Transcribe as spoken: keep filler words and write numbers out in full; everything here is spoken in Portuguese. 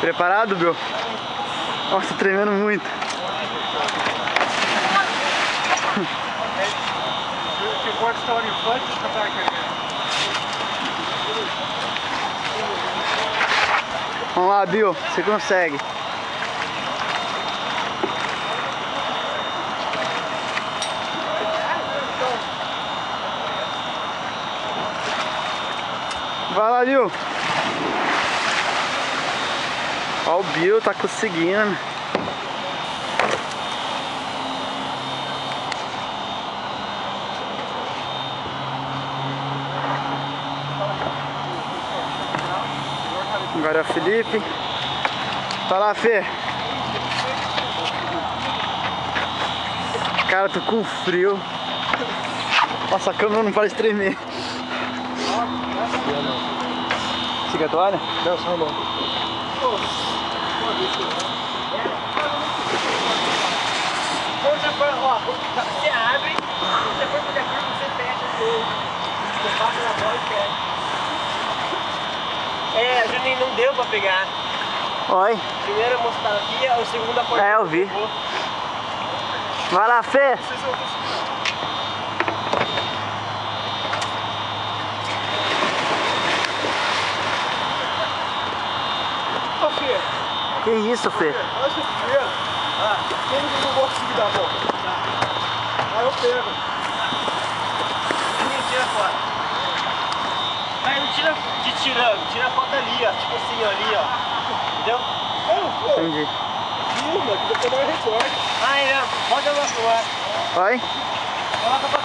Preparado, Bill? Nossa, tô tremendo muito. Vamos lá, Bill, você consegue. Vai lá, Bill. Ó, o Bill tá conseguindo. Agora é o Felipe. Vai lá, Fê. Cara, tô com frio. Nossa, a câmera não para de tremer. Você quer a toalha? Não, só não. Quando você for, ó, você abre, quando você for fazer a curva, você fecha tudo. Você passa na bola e fecha. É, Juninho, não deu pra pegar. Oi. Primeiro a moça tava aqui, o segundo a porta. É, eu vi. Vai lá, Fê. Ô, Fê. Que isso, Fê? Olha esse primeiro. Ah, como que eu não vou conseguir dar a volta? Aí eu pego. Juninho, tira fora. Mas não tira de tirando, tira a foto ali, ó. Tipo assim, ó, ali, ó. Entendeu? Entendi. Ih, mas aqui vai dar um recorde. Ai, não. Pode andar pro ar. Vai. Coloca pra